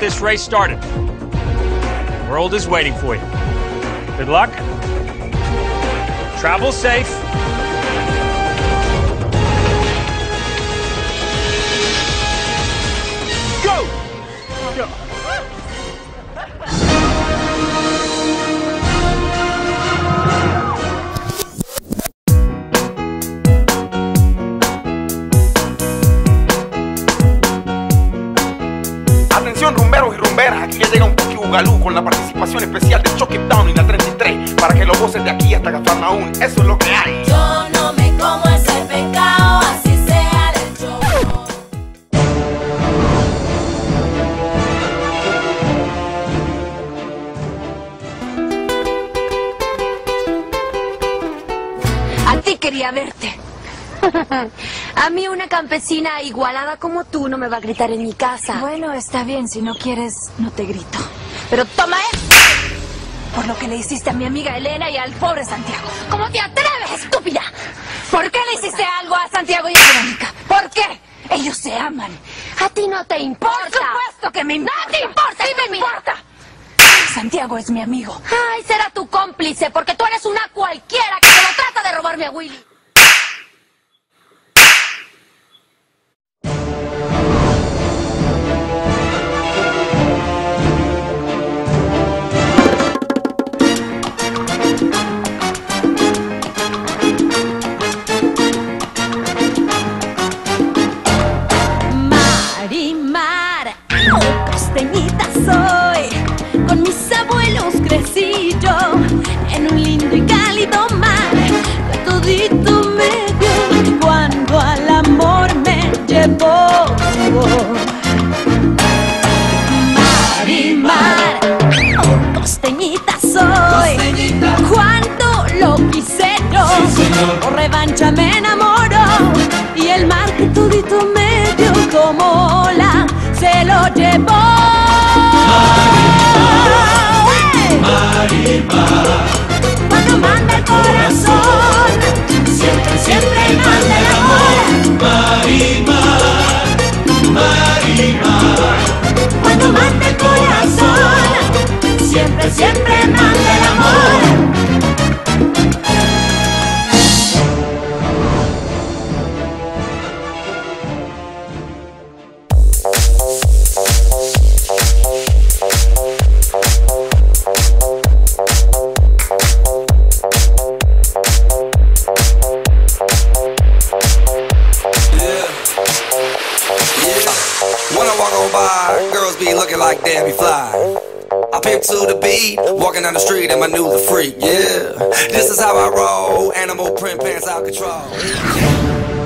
this race started. The world is waiting for you. Good luck. Travel safe. Go! Go! Atención rumberos y rumberas, aquí ya llega un Puki Bugalú con la participación especial de Choque Down y la 33 para que lo gocen de aquí hasta Cafarnaún, eso es lo que hay. Yo no me como ese pecado, así sea del choco. A ti quería verte. A mí una campesina igualada como tú no me va a gritar en mi casa. Bueno, está bien, si no quieres, no te grito. Pero toma esto. Por lo que le hiciste a mi amiga Elena y al pobre Santiago. ¿Cómo te atreves, estúpida? ¿Por qué le hiciste algo a Santiago y a Verónica? ¿Por qué? Ellos se aman. A ti no te importa. Por supuesto que me importa. No te importa, sí me importa. Santiago es mi amigo. Ay, será tu cómplice, porque tú eres una cualquiera que se lo trata de robarme a Willy. Marimar, costeñita soy. Con mis abuelos crecí yo en un lindo y cálido mar. De todito medio cuando al amor me llevó. Marimar, costeñita soy. Cuando lo quise yo, por revancha me enamoró. Y el mar que todito medio como ola se lo llevó. Marimar, Cuando manda el corazón, siempre, siempre manda el amor. Marimar, Marimar, Cuando manda el corazón, siempre, siempre manda el amor. When I walk on by, girls be looking like Debbie Fly. I pimp to the beat, walking down the street in my new the freak, yeah. This is how I roll, animal print pants out control.